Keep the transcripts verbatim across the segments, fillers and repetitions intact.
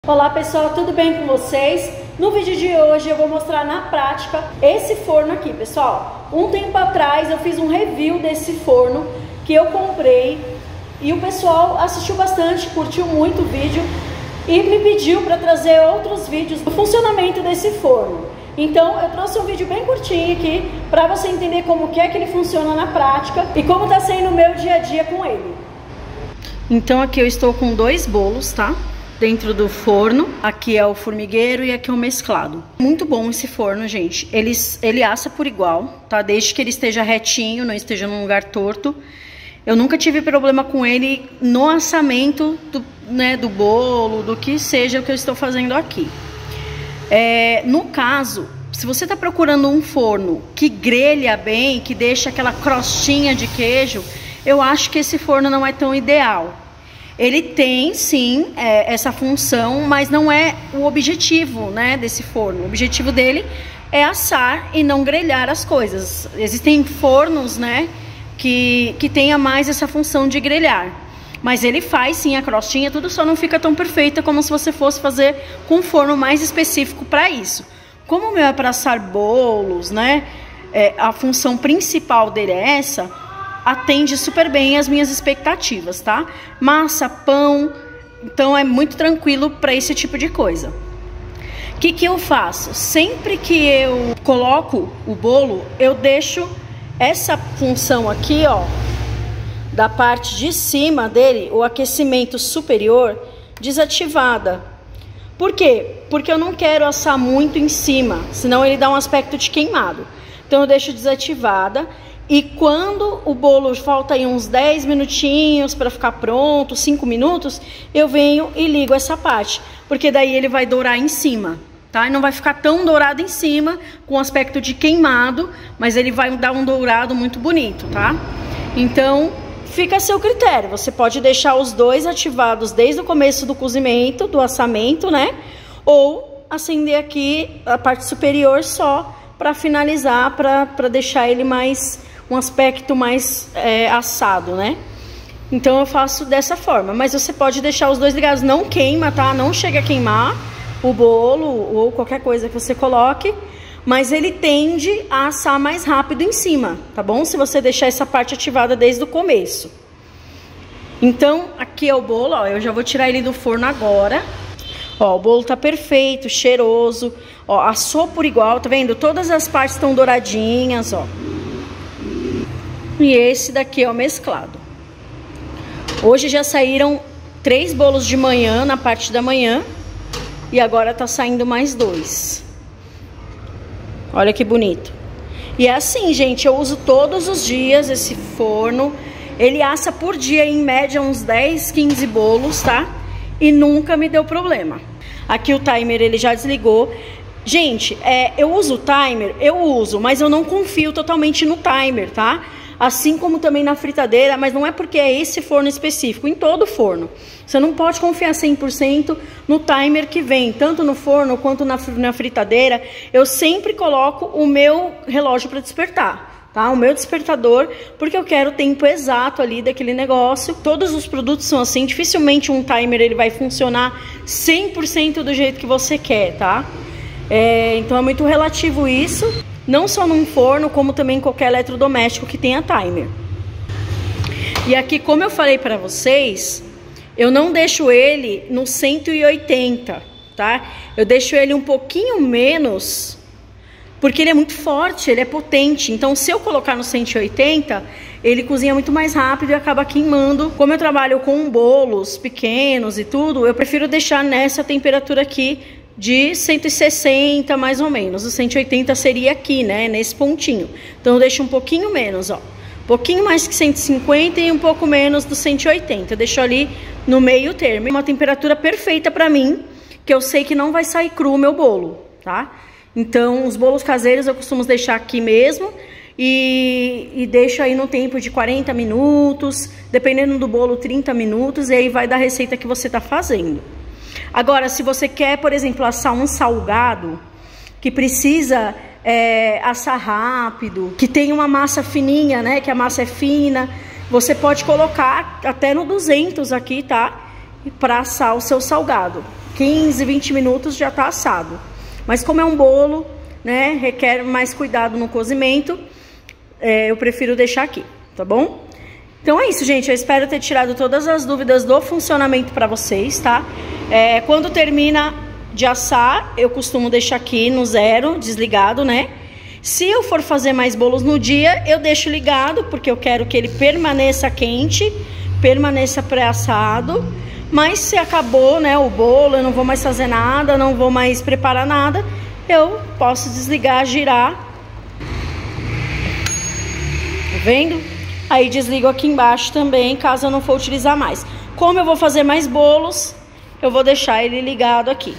Olá pessoal, tudo bem com vocês? No vídeo de hoje eu vou mostrar na prática esse forno aqui, pessoal. Um tempo atrás eu fiz um review desse forno que eu comprei e o pessoal assistiu bastante, curtiu muito o vídeo e me pediu para trazer outros vídeos do funcionamento desse forno. Então eu trouxe um vídeo bem curtinho aqui para você entender como que é que ele funciona na prática e como está sendo o meu dia a dia com ele. Então aqui eu estou com dois bolos, tá? Dentro do forno, aqui é o formigueiro e aqui é o mesclado. Muito bom esse forno, gente. Ele, ele assa por igual, tá? Desde que ele esteja retinho, não esteja num lugar torto. Eu nunca tive problema com ele no assamento do, né, do bolo, do que seja o que eu estou fazendo aqui. É, no caso, se você está procurando um forno que grelha bem, que deixa aquela crostinha de queijo, eu acho que esse forno não é tão ideal. Ele tem, sim, é, essa função, mas não é o objetivo, né, desse forno. O objetivo dele é assar e não grelhar as coisas. Existem fornos, né, que, que tenha mais essa função de grelhar. Mas ele faz, sim, a crostinha, tudo só não fica tão perfeita como se você fosse fazer com um forno mais específico para isso. Como o meu é para assar bolos, né, é, a função principal dele é essa, atende super bem as minhas expectativas, tá? Massa, pão, então é muito tranquilo para esse tipo de coisa. O que que eu faço? Sempre que eu coloco o bolo, eu deixo essa função aqui, ó, da parte de cima dele, o aquecimento superior, desativada. Por quê? Porque eu não quero assar muito em cima, senão ele dá um aspecto de queimado. Então eu deixo desativada. E quando o bolo falta aí uns dez minutinhos para ficar pronto, cinco minutos, eu venho e ligo essa parte. Porque daí ele vai dourar em cima, tá? E não vai ficar tão dourado em cima, com aspecto de queimado, mas ele vai dar um dourado muito bonito, tá? Então, fica a seu critério. Você pode deixar os dois ativados desde o começo do cozimento, do assamento, né? Ou acender aqui a parte superior só para finalizar, para deixar ele mais... um aspecto mais é, assado, né? Então eu faço dessa forma, mas você pode deixar os dois ligados, não queima, tá? Não chega a queimar o bolo ou qualquer coisa que você coloque, mas ele tende a assar mais rápido em cima, tá bom? Se você deixar essa parte ativada desde o começo. Então aqui é o bolo, ó, eu já vou tirar ele do forno agora. Ó, o bolo tá perfeito, cheiroso, ó, assou por igual, tá vendo? Todas as partes estão douradinhas, ó. E esse daqui é o mesclado. Hoje já saíram três bolos de manhã, na parte da manhã. E agora tá saindo mais dois. Olha que bonito. E é assim, gente, eu uso todos os dias esse forno. Ele assa por dia, em média, uns dez, quinze bolos, tá? E nunca me deu problema. Aqui o timer, ele já desligou. Gente, é, eu uso o timer, eu uso, mas eu não confio totalmente no timer, tá? Assim como também na fritadeira, mas não é porque é esse forno específico, em todo forno. Você não pode confiar cem por cento no timer que vem, tanto no forno quanto na, na fritadeira. Eu sempre coloco o meu relógio para despertar, tá? O meu despertador, porque eu quero o tempo exato ali daquele negócio. Todos os produtos são assim, dificilmente um timer ele vai funcionar cem por cento do jeito que você quer, tá? É, então é muito relativo isso. Não só num forno, como também em qualquer eletrodoméstico que tenha timer. E aqui, como eu falei para vocês, eu não deixo ele no cento e oitenta, tá? Eu deixo ele um pouquinho menos, porque ele é muito forte, ele é potente. Então, se eu colocar no cento e oitenta, ele cozinha muito mais rápido e acaba queimando. Como eu trabalho com bolos pequenos e tudo, eu prefiro deixar nessa temperatura aqui, de cento e sessenta mais ou menos. O cento e oitenta seria aqui, né, nesse pontinho. Então eu deixo um pouquinho menos, ó, um pouquinho mais que cento e cinquenta e um pouco menos do cento e oitenta. Eu deixo ali no meio termo, uma temperatura perfeita pra mim, que eu sei que não vai sair cru o meu bolo, tá? Então os bolos caseiros eu costumo deixar aqui mesmo e, e deixo aí no tempo de quarenta minutos, dependendo do bolo, trinta minutos, e aí vai da receita que você tá fazendo. Agora, se você quer, por exemplo, assar um salgado, que precisa é, assar rápido, que tem uma massa fininha, né, que a massa é fina, você pode colocar até no duzentos aqui, tá? Para assar o seu salgado. quinze, vinte minutos já tá assado. Mas como é um bolo, né, requer mais cuidado no cozimento, é, eu prefiro deixar aqui, tá bom? Então é isso, gente. Eu espero ter tirado todas as dúvidas do funcionamento para vocês, tá? É, quando termina de assar, eu costumo deixar aqui no zero, desligado, né? Se eu for fazer mais bolos no dia, eu deixo ligado, porque eu quero que ele permaneça quente, permaneça pré-assado. Mas se acabou, né, o bolo, eu não vou mais fazer nada, não vou mais preparar nada, eu posso desligar, girar. Tá vendo? Aí desligo aqui embaixo também, caso eu não for utilizar mais. Como eu vou fazer mais bolos, eu vou deixar ele ligado aqui.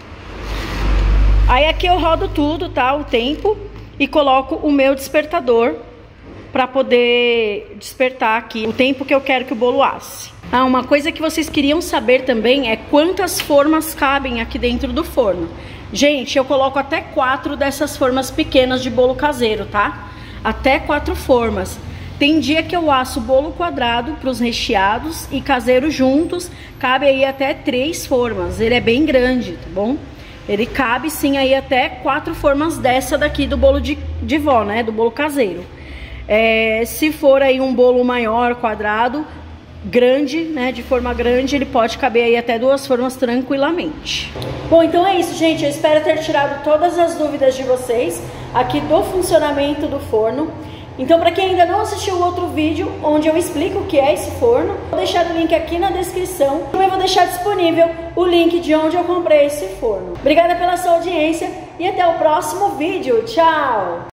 Aí aqui eu rodo tudo, tá? O tempo. E coloco o meu despertador para poder despertar aqui o tempo que eu quero que o bolo asse. Ah, uma coisa que vocês queriam saber também é quantas formas cabem aqui dentro do forno. Gente, eu coloco até quatro dessas formas pequenas de bolo caseiro, tá? Até quatro formas. Tem dia que eu asso bolo quadrado para os recheados e caseiro juntos, cabe aí até três formas. Ele é bem grande, tá bom? Ele cabe sim aí até quatro formas dessa daqui do bolo de, de vó, né? Do bolo caseiro. É, se for aí um bolo maior, quadrado, grande, né? De forma grande, ele pode caber aí até duas formas tranquilamente. Bom, então é isso, gente. Eu espero ter tirado todas as dúvidas de vocês aqui do funcionamento do forno. Então, para quem ainda não assistiu o outro vídeo, onde eu explico o que é esse forno, vou deixar o link aqui na descrição. Também vou deixar disponível o link de onde eu comprei esse forno. Obrigada pela sua audiência e até o próximo vídeo. Tchau!